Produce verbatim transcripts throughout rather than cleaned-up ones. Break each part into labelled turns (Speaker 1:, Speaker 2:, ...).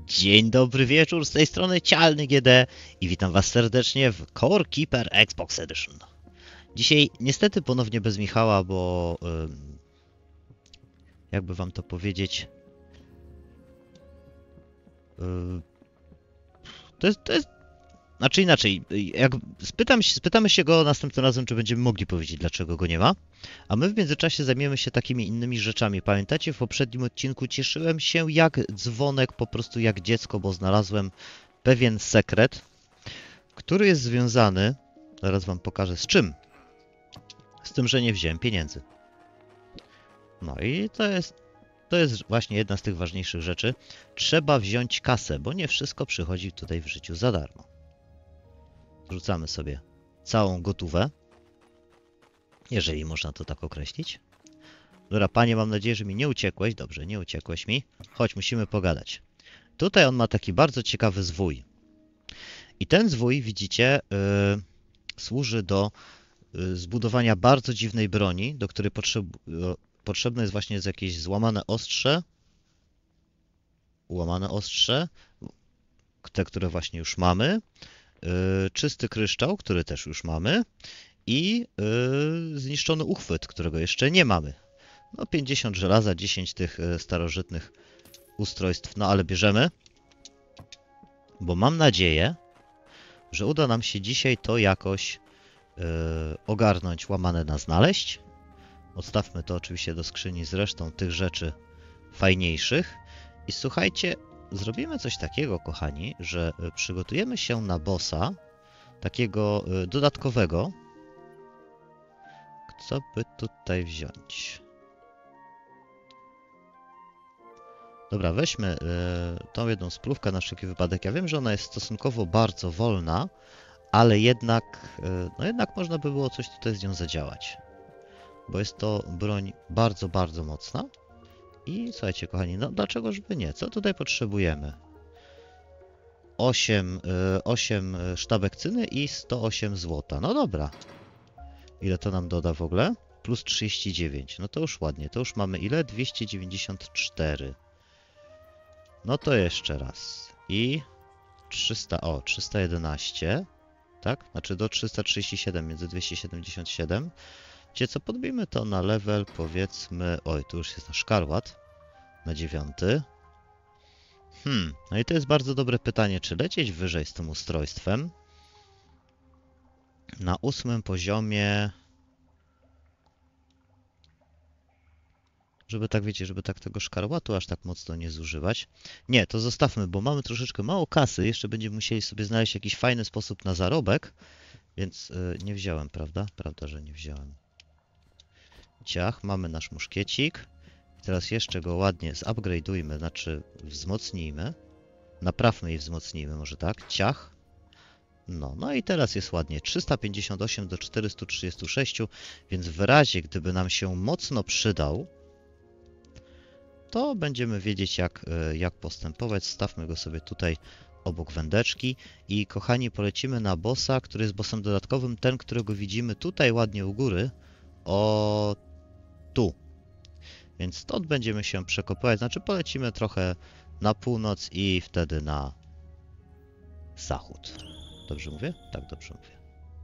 Speaker 1: Dzień dobry wieczór, z tej strony Cialny G D i witam was serdecznie w Core Keeper Xbox Edition. Dzisiaj niestety ponownie bez Michała, bo ym, jakby wam to powiedzieć, yy, to jest, to jest, znaczy inaczej, jak spytam, spytamy się go następnym razem, czy będziemy mogli powiedzieć, dlaczego go nie ma, a my w międzyczasie zajmiemy się takimi innymi rzeczami. Pamiętacie, w poprzednim odcinku cieszyłem się jak dzwonek, po prostu jak dziecko, bo znalazłem pewien sekret, który jest związany, zaraz wam pokażę z czym, z tym, że nie wziąłem pieniędzy. No i to jest, to jest właśnie jedna z tych ważniejszych rzeczy. Trzeba wziąć kasę, bo nie wszystko przychodzi tutaj w życiu za darmo. Rzucamy sobie całą gotówę, jeżeli można to tak określić. Dobra, panie, mam nadzieję, że mi nie uciekłeś. Dobrze, nie uciekłeś mi. Chodź, musimy pogadać. Tutaj on ma taki bardzo ciekawy zwój. I ten zwój, widzicie, yy, służy do yy, zbudowania bardzo dziwnej broni, do której potrzeb, yy, potrzebne jest właśnie jakieś złamane ostrze, ułamane ostrze, te, które właśnie już mamy, yy, czysty kryształ, który też już mamy i yy, zniszczony uchwyt, którego jeszcze nie mamy. No pięćdziesiąt żelaza, dziesięć tych yy, starożytnych ustrojstw, no ale bierzemy, bo mam nadzieję, że uda nam się dzisiaj to jakoś yy, ogarnąć, łamane na znaleźć. Odstawmy to oczywiście do skrzyni z resztą tych rzeczy fajniejszych. I słuchajcie, zrobimy coś takiego, kochani, że przygotujemy się na bossa, takiego yy, dodatkowego. Co by tutaj wziąć? Dobra, weźmy y, tą jedną spluwkę na wszelki wypadek. Ja wiem, że ona jest stosunkowo bardzo wolna, ale jednak, y, no jednak można by było coś tutaj z nią zadziałać. Bo jest to broń bardzo, bardzo mocna. I słuchajcie, kochani, no dlaczegoż by nie? Co tutaj potrzebujemy? osiem, y, osiem sztabek cyny i sto osiem złota. No dobra. Ile to nam doda w ogóle? Plus trzydzieści dziewięć. No to już ładnie. To już mamy ile? dwieście dziewięćdziesiąt cztery. No to jeszcze raz. I trzysta, o, trzysta jedenaście, tak? Znaczy do trzysta trzydzieści siedem, między dwieście siedemdziesiąt siedem. Wiecie co, podbijmy to na level, powiedzmy, oj, tu już jest nasz szkarłat, na dziewiąty. Hmm, no i to jest bardzo dobre pytanie, czy lecieć wyżej z tym ustrojstwem? Na ósmym poziomie... Żeby tak, wiecie, żeby tak tego szkarłatu aż tak mocno nie zużywać. Nie, to zostawmy, bo mamy troszeczkę mało kasy. Jeszcze będziemy musieli sobie znaleźć jakiś fajny sposób na zarobek. Więc yy, nie wziąłem, prawda? Prawda, że nie wziąłem. Ciach, mamy nasz muszkiecik. Teraz jeszcze go ładnie zupgrade'ujmy, znaczy wzmocnijmy. Naprawmy i wzmocnijmy, może tak? Ciach. No, no i teraz jest ładnie. trzysta pięćdziesiąt osiem do czterystu trzydziestu sześciu, więc w razie, gdyby nam się mocno przydał, to będziemy wiedzieć, jak, jak postępować. Stawmy go sobie tutaj obok wędeczki. I kochani, polecimy na bossa, który jest bossem dodatkowym. Ten, którego widzimy tutaj ładnie u góry. O, tu. Więc stąd będziemy się przekopywać. Znaczy polecimy trochę na północ i wtedy na zachód. Dobrze mówię? Tak, dobrze mówię.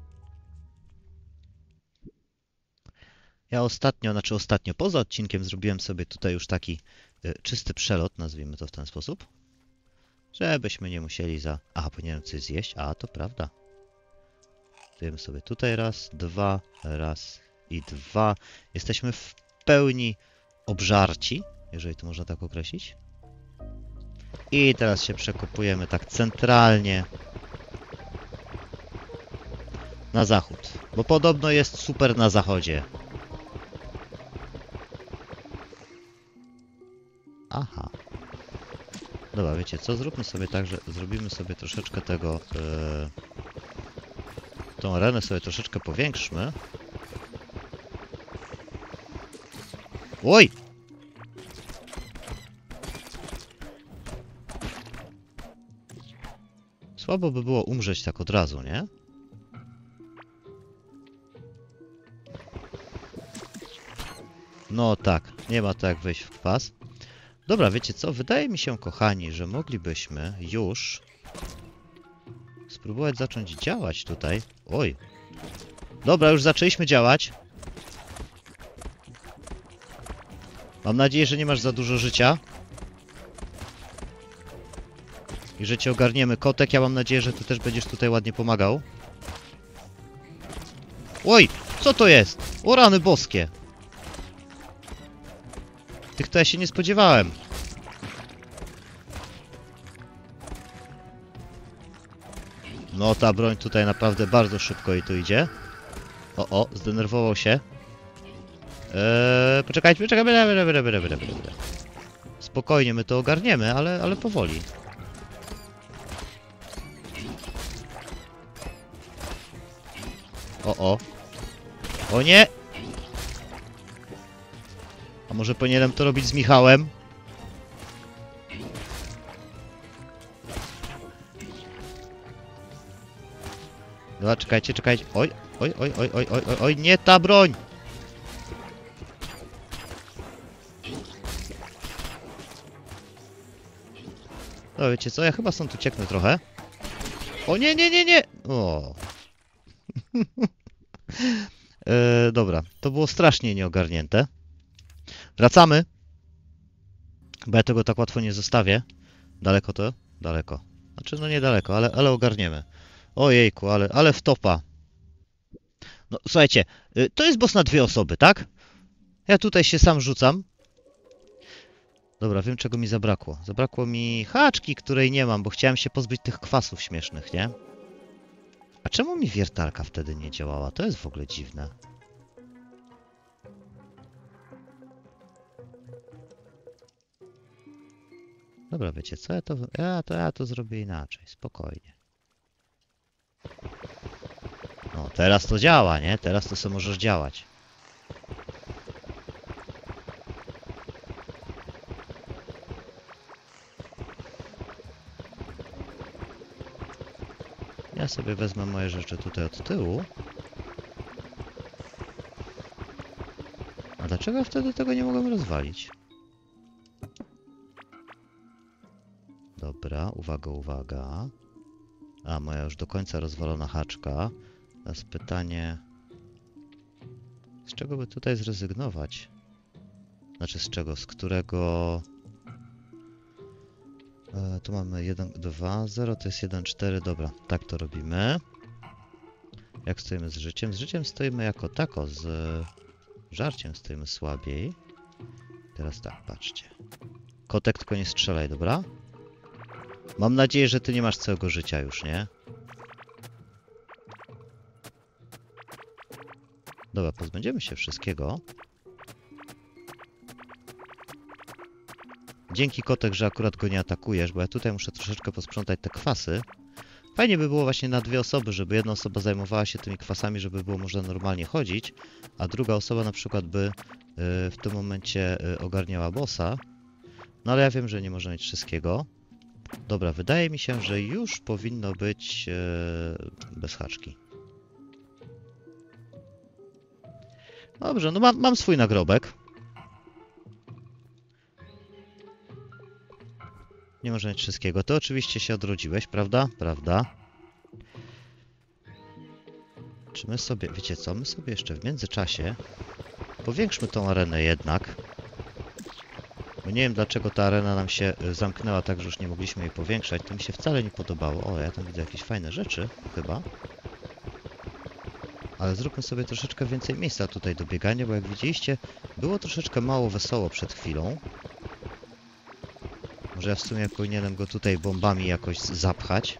Speaker 1: Ja ostatnio, znaczy ostatnio, poza odcinkiem zrobiłem sobie tutaj już taki y, czysty przelot, nazwijmy to w ten sposób, żebyśmy nie musieli za... Aha, powinienem coś zjeść, a to prawda. Zjemy sobie tutaj raz, dwa, raz i dwa. Jesteśmy w pełni obżarci, jeżeli to można tak określić. I teraz się przekopujemy tak centralnie na zachód, bo podobno jest super na zachodzie. Aha. Dobra, wiecie co? Zróbmy sobie tak, że zrobimy sobie troszeczkę tego... Yy, tą arenę sobie troszeczkę powiększmy. Oj! Słabo by było umrzeć tak od razu, nie? No tak, nie ma to jak wejść w kwas. Dobra, wiecie co? Wydaje mi się, kochani, że moglibyśmy już spróbować zacząć działać tutaj. Oj. Dobra, już zaczęliśmy działać. Mam nadzieję, że nie masz za dużo życia. I że cię ogarniemy. Kotek, ja mam nadzieję, że ty też będziesz tutaj ładnie pomagał. Oj! Co to jest? O rany boskie! Tych to ja się nie spodziewałem. No ta broń tutaj naprawdę bardzo szybko jej tu idzie. O, o, zdenerwował się. Eee, poczekajcie, poczekajcie. Spokojnie, my to ogarniemy, ale, ale powoli. O, o. O nie! A może powinienem to robić z Michałem? Dobra, czekajcie, czekajcie. Oj, oj, oj, oj, oj, oj, oj, oj, nie ta broń! No wiecie co, ja chyba stąd ucieknę trochę. O nie, nie, nie, nie! O. e, dobra, to było strasznie nieogarnięte. Wracamy. Bo ja tego tak łatwo nie zostawię. Daleko to? Daleko. Znaczy, no niedaleko, ale, ale ogarniemy. Ojejku, ale, ale wtopa. No, słuchajcie, to jest boss na dwie osoby, tak? Ja tutaj się sam rzucam. Dobra, wiem, czego mi zabrakło. Zabrakło mi haczki, której nie mam, bo chciałem się pozbyć tych kwasów śmiesznych, nie? A czemu mi wiertarka wtedy nie działała? To jest w ogóle dziwne. Dobra, wiecie co? Ja to, ja to, ja to zrobię inaczej. Spokojnie. No, teraz to działa, nie? Teraz to sobie możesz działać. Ja sobie wezmę moje rzeczy tutaj od tyłu. A dlaczego ja wtedy tego nie mogłem rozwalić? Dobra, uwaga, uwaga. A, moja już do końca rozwalona haczka. Teraz pytanie... Z czego by tutaj zrezygnować? Znaczy z czego? Z którego... E, tu mamy jeden, dwa, zero, to jest jeden, cztery. Dobra, tak to robimy. Jak stoimy z życiem? Z życiem stoimy jako tako, z żarciem stoimy słabiej. Teraz tak, patrzcie. Kotek, tylko nie strzelaj, dobra? Mam nadzieję, że ty nie masz całego życia już, nie? Dobra, pozbędziemy się wszystkiego. Dzięki, Kotek, że akurat go nie atakujesz, bo ja tutaj muszę troszeczkę posprzątać te kwasy. Fajnie by było właśnie na dwie osoby, żeby jedna osoba zajmowała się tymi kwasami, żeby było można normalnie chodzić, a druga osoba na przykład by yy, w tym momencie yy, ogarniała bossa. No ale ja wiem, że nie można mieć wszystkiego. Dobra, wydaje mi się, że już powinno być yy, bez haczki. Dobrze, no mam, mam swój nagrobek. Nie można mieć wszystkiego. Ty oczywiście się odrodziłeś, prawda? Prawda. Czy my sobie... Wiecie co? My sobie jeszcze w międzyczasie powiększmy tą arenę jednak. Bo nie wiem, dlaczego ta arena nam się zamknęła tak, że już nie mogliśmy jej powiększać. To mi się wcale nie podobało. O, ja tam widzę jakieś fajne rzeczy, chyba. Ale zróbmy sobie troszeczkę więcej miejsca tutaj do biegania, bo jak widzieliście, było troszeczkę mało wesoło przed chwilą. Może ja w sumie powinienem go tutaj bombami jakoś zapchać.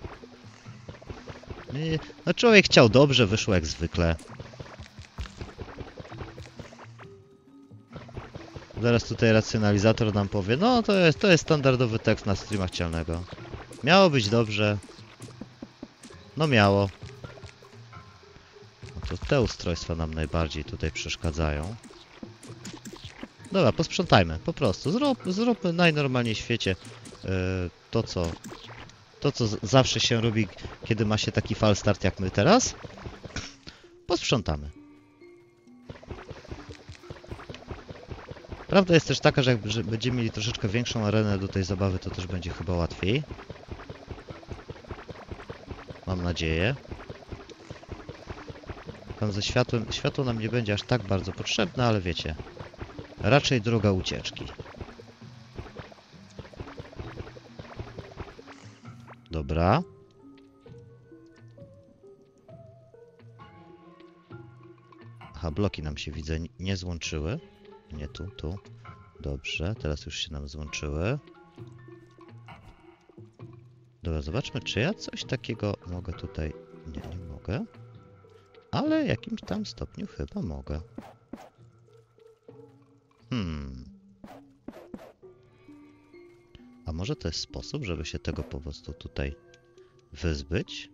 Speaker 1: No człowiek chciał dobrze, wyszło jak zwykle. Zaraz tutaj racjonalizator nam powie, no to jest, to jest standardowy tekst na streama chcialnego. Miało być dobrze. No miało. No to te ustrojstwa nam najbardziej tutaj przeszkadzają. Dobra, posprzątajmy, po prostu. Zrób, zróbmy najnormalniej w świecie yy, to, co, to, co zawsze się robi, kiedy ma się taki fal start jak my teraz. Posprzątamy. Prawda jest też taka, że jak że będziemy mieli troszeczkę większą arenę do tej zabawy, to też będzie chyba łatwiej. Mam nadzieję. Tam ze światłem, światło nam nie będzie aż tak bardzo potrzebne, ale wiecie, raczej droga ucieczki. Dobra. Aha, bloki nam się, widzę, nie złączyły. Nie tu, tu. Dobrze, teraz już się nam złączyły. Dobra, zobaczmy, czy ja coś takiego mogę tutaj... Nie, nie mogę. Ale w jakimś tam stopniu chyba mogę. Hmm. A może to jest sposób, żeby się tego po prostu tutaj wyzbyć?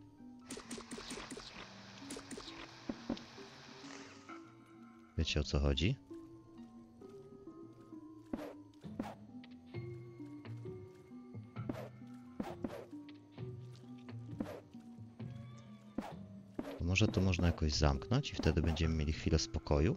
Speaker 1: Wiecie, o co chodzi? Może to można jakoś zamknąć i wtedy będziemy mieli chwilę spokoju.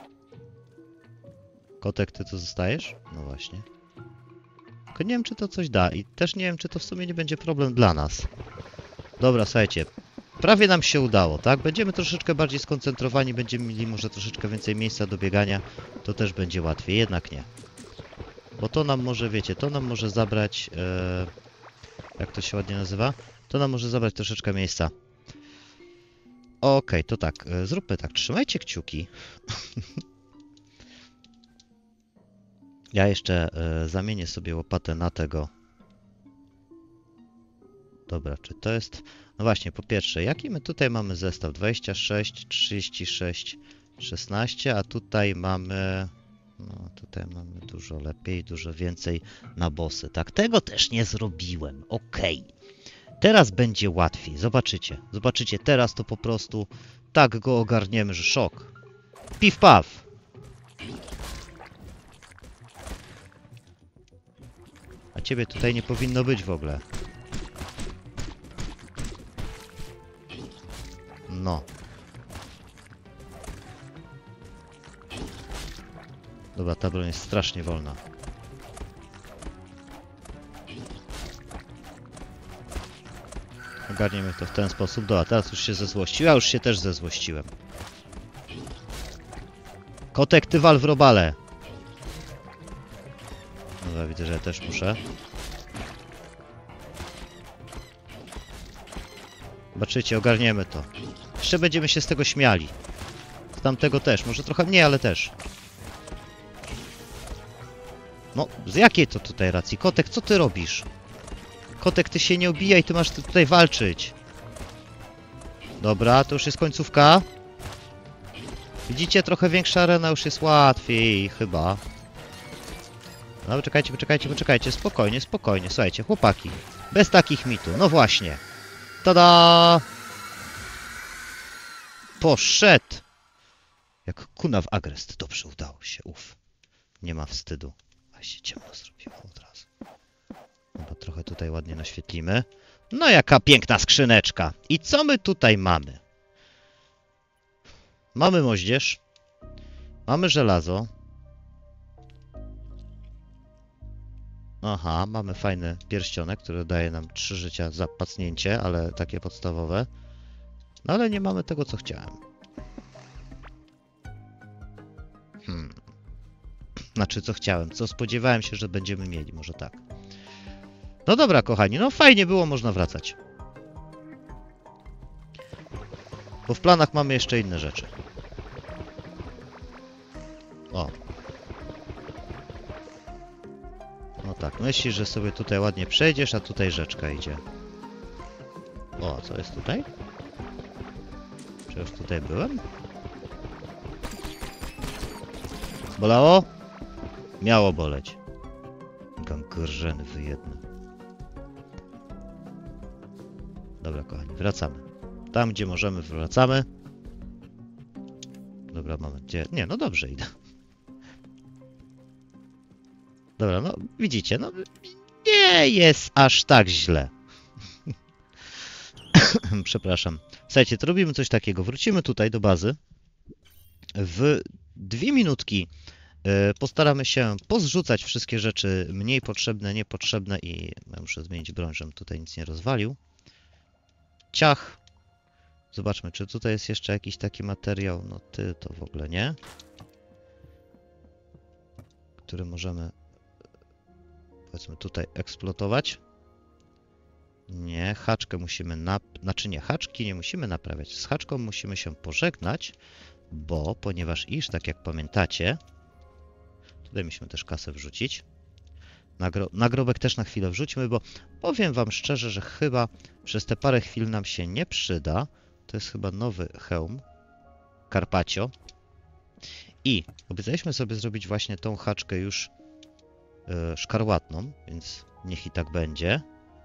Speaker 1: Kotek, ty co zostajesz? No właśnie. Tylko nie wiem, czy to coś da i też nie wiem, czy to w sumie nie będzie problem dla nas. Dobra, słuchajcie. Prawie nam się udało, tak? Będziemy troszeczkę bardziej skoncentrowani, będziemy mieli może troszeczkę więcej miejsca do biegania. To też będzie łatwiej, jednak nie. Bo to nam może, wiecie, to nam może zabrać... E, jak to się ładnie nazywa? To nam może zabrać troszeczkę miejsca. Okej, okay, to tak, zróbmy tak, trzymajcie kciuki. Ja jeszcze e, zamienię sobie łopatę na tego. Dobra, czy to jest... No właśnie, po pierwsze, jaki my tutaj mamy zestaw? dwadzieścia sześć, trzydzieści sześć, szesnaście, a tutaj mamy... No, tutaj mamy dużo lepiej, dużo więcej na bossy. Tak, tego też nie zrobiłem, okej. Okay. Teraz będzie łatwiej, zobaczycie, zobaczycie, teraz to po prostu tak go ogarniemy, że szok. Pif paf. A ciebie tutaj nie powinno być w ogóle. No. Dobra, ta broń jest strasznie wolna. Ogarniemy to w ten sposób. Dobra, teraz już się zezłościł. Ja już się też zezłościłem. Kotek, ty wal w robale. Dobra, widzę, że ja też muszę. Zobaczycie, ogarniemy to. Jeszcze będziemy się z tego śmiali. Z tamtego też. Może trochę mniej, ale też. No, z jakiej to tutaj racji? Kotek, co ty robisz? Kotek, ty się nie obijaj, ty masz tutaj walczyć. Dobra, to już jest końcówka. Widzicie, trochę większa arena, już jest łatwiej, chyba. No, poczekajcie, poczekajcie, poczekajcie. Spokojnie, spokojnie. Słuchajcie, chłopaki. Bez takich mitu. No właśnie. Tada! Poszedł! Jak kuna w agrest. Dobrze, udało się. Uf. Nie ma wstydu. A się ciemno zrobiło od razu. Chyba trochę tutaj ładnie naświetlimy. No jaka piękna skrzyneczka. I co my tutaj mamy? Mamy moździerz. Mamy żelazo. Aha, mamy fajny pierścionek, który daje nam trzy życia za pacnięcie, ale takie podstawowe. No ale nie mamy tego, co chciałem. Hmm. Znaczy, co chciałem, co spodziewałem się, że będziemy mieli, może tak. No dobra, kochani, no fajnie było, można wracać. Bo w planach mamy jeszcze inne rzeczy. O. No tak, myślisz, że sobie tutaj ładnie przejdziesz, a tutaj rzeczka idzie. O, co jest tutaj? Czy już tutaj byłem? Bolało? Miało boleć. Gangreny wyjedne. Dobra, kochani, wracamy. Tam, gdzie możemy, wracamy. Dobra, moment, gdzie... Nie, no dobrze idę. Dobra, no widzicie, no nie jest aż tak źle. Przepraszam. Słuchajcie, to robimy coś takiego. Wrócimy tutaj do bazy. W dwie minutki Postaramy się pozrzucać wszystkie rzeczy mniej potrzebne, niepotrzebne i ja muszę zmienić broń, żebym tutaj nic nie rozwalił. Ciach. Zobaczmy, czy tutaj jest jeszcze jakiś taki materiał. No ty to w ogóle nie. Który możemy, powiedzmy, tutaj eksploatować. Nie, haczkę musimy nap... Znaczy nie, haczki nie musimy naprawiać. Z haczką musimy się pożegnać, bo ponieważ iż, tak jak pamiętacie, tutaj musimy też kasę wrzucić. Nagro... Nagrobek też na chwilę wrzućmy, bo powiem wam szczerze, że chyba przez te parę chwil nam się nie przyda. To jest chyba nowy hełm. Carpaccio. I obiecaliśmy sobie zrobić właśnie tą haczkę już yy, szkarłatną, więc niech i tak będzie.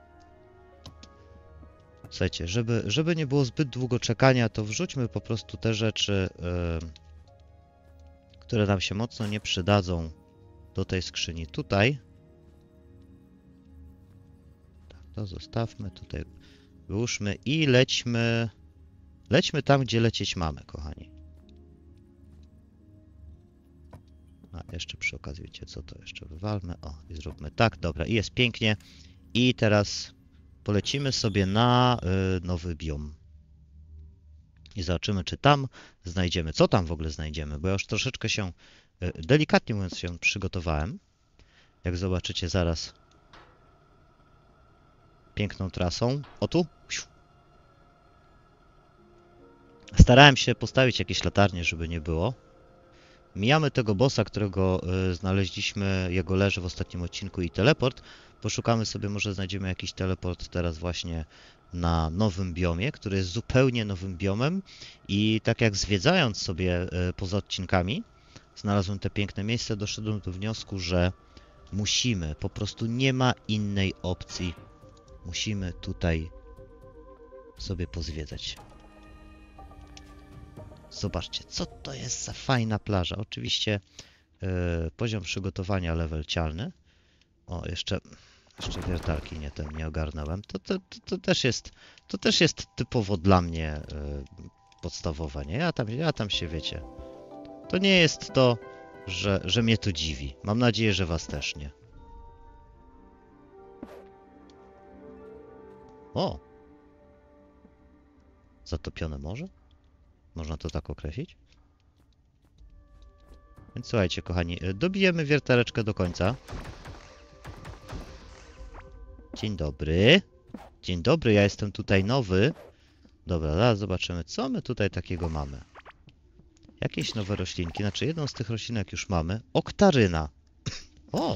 Speaker 1: Słuchajcie, żeby, żeby nie było zbyt długo czekania, to wrzućmy po prostu te rzeczy, yy, które nam się mocno nie przydadzą do tej skrzyni tutaj. Tak, to zostawmy, tutaj wyłóżmy i lećmy, lećmy tam, gdzie lecieć mamy, kochani. A jeszcze przy okazji, wiecie co, to jeszcze wywalmy. O, i zróbmy tak, dobra, i jest pięknie. I teraz polecimy sobie na y, nowy biom. I zobaczymy, czy tam znajdziemy. Co tam w ogóle znajdziemy? Bo ja już troszeczkę się, y, delikatnie mówiąc, się przygotowałem. Jak zobaczycie zaraz piękną trasą. O tu. Starałem się postawić jakieś latarnie, żeby nie było. Mijamy tego bossa, którego y, znaleźliśmy, jego leży w ostatnim odcinku i teleport. Poszukamy sobie, może znajdziemy jakiś teleport teraz właśnie na nowym biomie, który jest zupełnie nowym biomem. I tak jak zwiedzając sobie y, poza odcinkami, znalazłem te piękne miejsce, doszedłem do wniosku, że musimy, po prostu nie ma innej opcji. Musimy tutaj sobie pozwiedzać. Zobaczcie, co to jest za fajna plaża. Oczywiście yy, poziom przygotowania levelcialny. O, jeszcze, jeszcze wiertarki nie, ten, nie ogarnąłem. To, to, to, to, też jest, to też jest typowo dla mnie yy, podstawowa, nie? Ja tam, ja tam się, wiecie. To nie jest to, że, że mnie to dziwi. Mam nadzieję, że was też nie. O! Zatopione morze? Można to tak określić? Więc słuchajcie, kochani, dobijemy wiertareczkę do końca. Dzień dobry. Dzień dobry, ja jestem tutaj nowy. Dobra, zaraz zobaczymy, co my tutaj takiego mamy. Jakieś nowe roślinki, znaczy jedną z tych roślinek już mamy. Oktaryna. O!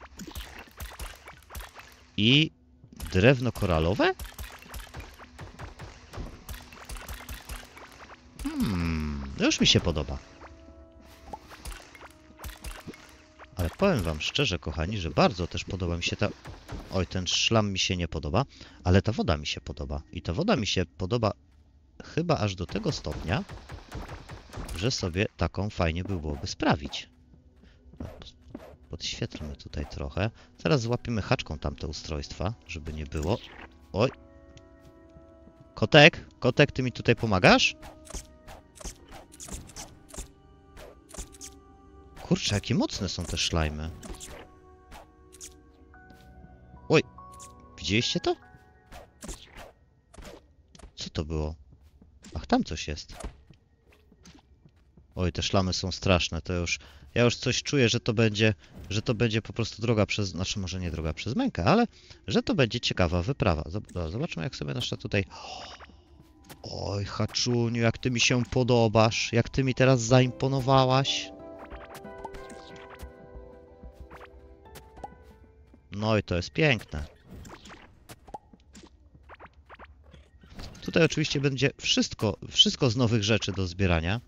Speaker 1: I drewno koralowe? Hmm, no już mi się podoba. Ale powiem wam szczerze, kochani, że bardzo też podoba mi się ta... Oj, ten szlam mi się nie podoba, ale ta woda mi się podoba. I ta woda mi się podoba chyba aż do tego stopnia, że sobie taką fajnie by byłoby sprawić. Podświetlmy tutaj trochę. Teraz złapiemy haczką tamte ustrojstwa, żeby nie było. Oj. Kotek, kotek, ty mi tutaj pomagasz? Kurczę, jakie mocne są te szlajmy. Oj, widzieliście to? Co to było? Ach, tam coś jest. Oj, te szlamy są straszne, to już... Ja już coś czuję, że to będzie... Że to będzie po prostu droga przez... Znaczy, może nie droga przez mękę, ale... Że to będzie ciekawa wyprawa. Zobaczmy, jak sobie nasza tutaj... Oj, Haczuniu, jak ty mi się podobasz. Jak ty mi teraz zaimponowałaś. No i to jest piękne. Tutaj oczywiście będzie wszystko, wszystko z nowych rzeczy do zbierania.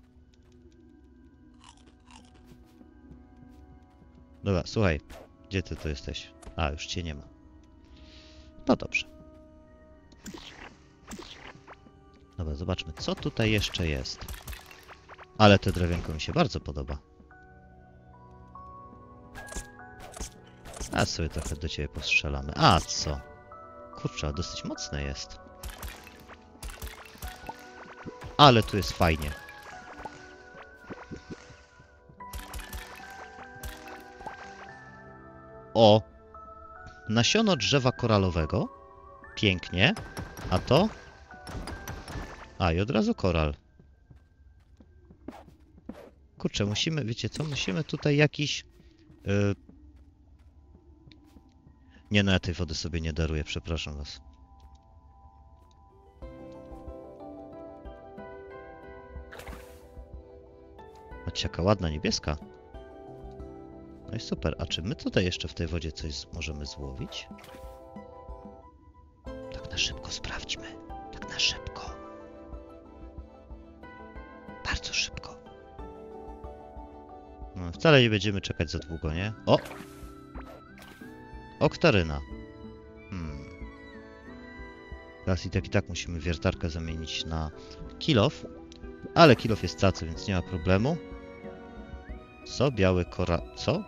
Speaker 1: Dobra, słuchaj. Gdzie ty tu jesteś? A, już cię nie ma. No dobrze. Dobra, zobaczmy, co tutaj jeszcze jest. Ale to drewienko mi się bardzo podoba. A sobie trochę do ciebie postrzelamy. A co? Kurczę, dosyć mocne jest. Ale tu jest fajnie. O! Nasiono drzewa koralowego. Pięknie. A to? A, i od razu koral. Kurczę, musimy, wiecie co? Musimy tutaj jakiś... Yy... Nie, no ja tej wody sobie nie daruję, przepraszam was. Patrzcie, jaka ładna niebieska. No i super. A czy my tutaj jeszcze w tej wodzie coś możemy złowić? Tak na szybko sprawdźmy. Tak na szybko. Bardzo szybko. No, wcale nie będziemy czekać za długo, nie? O! Oktaryna. Hmm. Teraz i tak i tak musimy wiertarkę zamienić na kilof. Ale kilof jest cacy, więc nie ma problemu. Co? Biały kora... Co?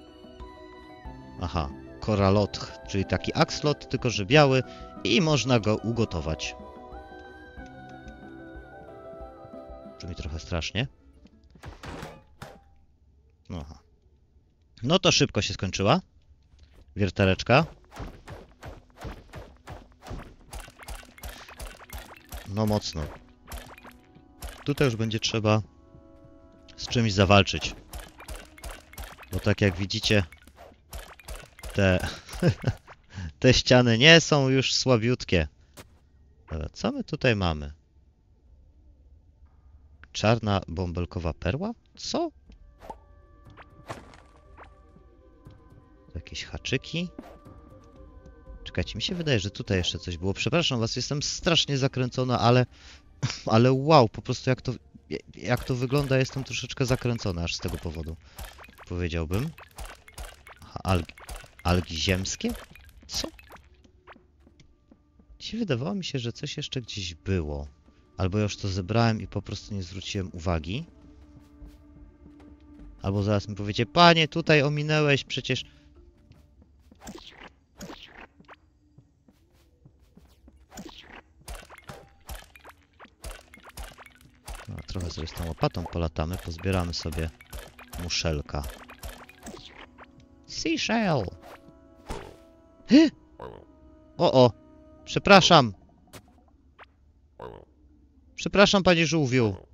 Speaker 1: Aha. Koralot, czyli taki axolot, tylko że biały i można go ugotować. Brzmi trochę strasznie. Aha. No to szybko się skończyła. Wiertareczka. No mocno. Tutaj już będzie trzeba z czymś zawalczyć. Bo tak jak widzicie, te, te ściany nie są już słabiutkie. Dobra, co my tutaj mamy? Czarna bąbelkowa perła? Co? Jakieś haczyki. Czekajcie, mi się wydaje, że tutaj jeszcze coś było. Przepraszam was, jestem strasznie zakręcona, ale... Ale wow, po prostu jak to... Jak to wygląda, jestem troszeczkę zakręcona aż z tego powodu. Powiedziałbym. Aha, algi... Algi ziemskie? Co? Dzisiaj wydawało mi się, że coś jeszcze gdzieś było. Albo ja już to zebrałem i po prostu nie zwróciłem uwagi. Albo zaraz mi powiecie, panie, tutaj ominęłeś, przecież... No, trochę sobie z tą łopatą polatamy, pozbieramy sobie muszelka. Seashell! Hy! O, o! Przepraszam! Przepraszam, panie żółwiu!